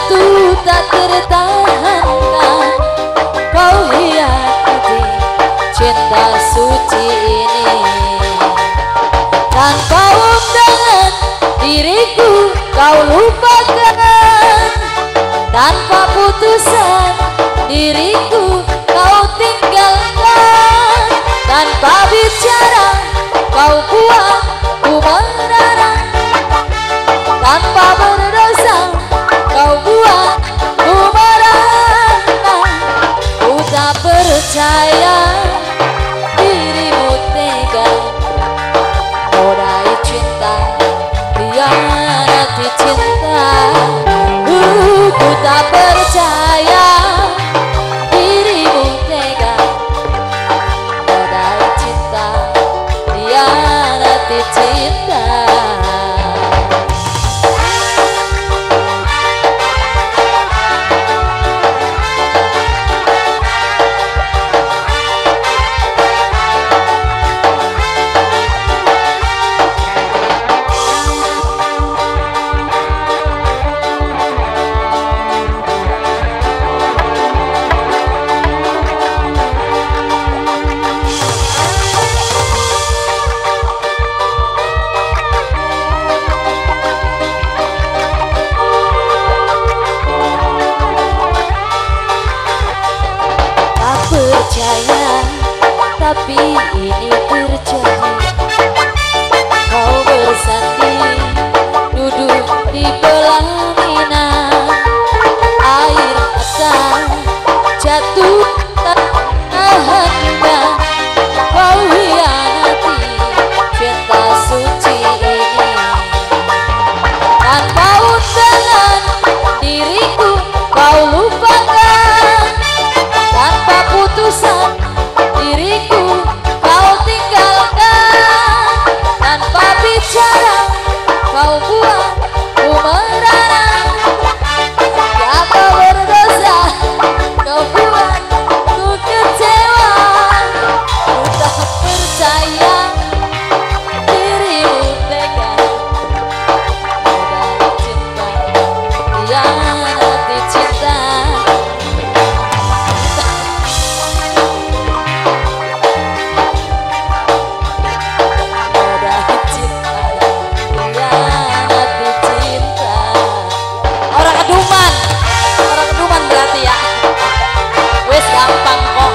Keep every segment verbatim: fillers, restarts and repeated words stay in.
jatuh tak tertahankan, kau hianati cinta suci ini. Tanpa undangan diriku kau lupakan, tanpa putusan diriku kau tinggalkan, tanpa bicara kau buang ku menara, tanpa berdosa kau buat ku merana. Ku tak percaya dirimu tega modai cinta, hianati cinta. uh, Ku tak percaya dirimu tega modai cinta, hianati cinta. Percaya, tapi ini terjadi. Kau bersanding duduk di pelaminan, air mata jatuh tak tahankan, kau hianati cinta suci ini. Tanpa undangan diriku kau lupakan, tanpa putusan diriku kau tinggalkan, tanpa bicara kau buat ku merana, tanpa berdosa kau buat ku kecewa. Ku tak percaya dirimu tega modai cinta, hianati cinta. Gampang kok.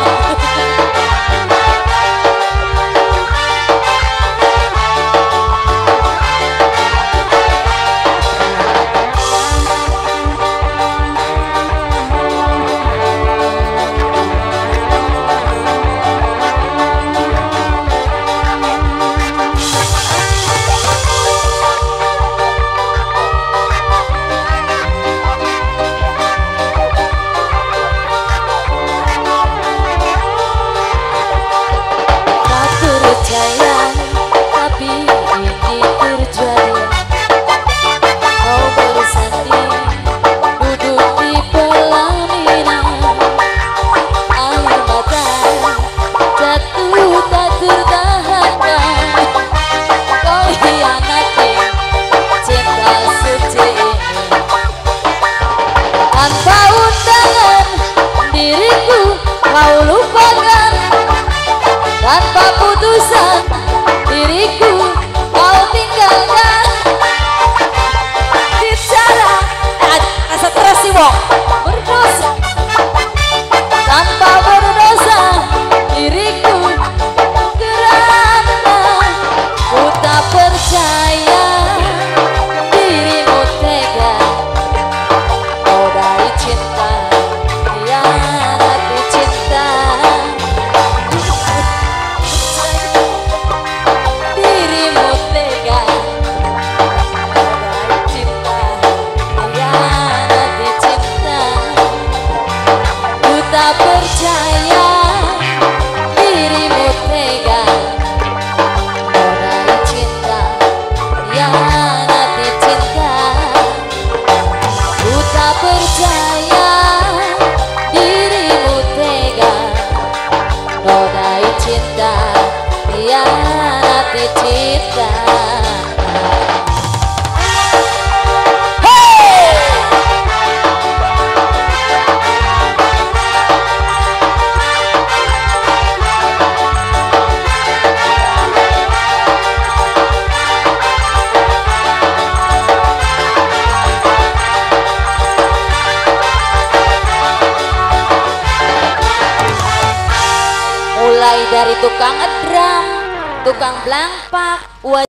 Tapi ini terjadi. Kau bersanding duduk di pelaminan, air mata jatuh tak tertahankan, kau hianati cinta suci ini. Tanpa undangan diriku kau lupakan, tanpa putusan diriku kau tinggalkan, bicara asa terus sih wong berdosa, tanpa berdosa diriku kerana ku tak percaya dirimu tega modai cinta, hianati cinta. Tak percaya dirimu tega modai cinta, hianati cinta. Ku tak percaya dirimu tega modai cinta, hianati cinta. Mulai dari tukang drum, tukang belangpak,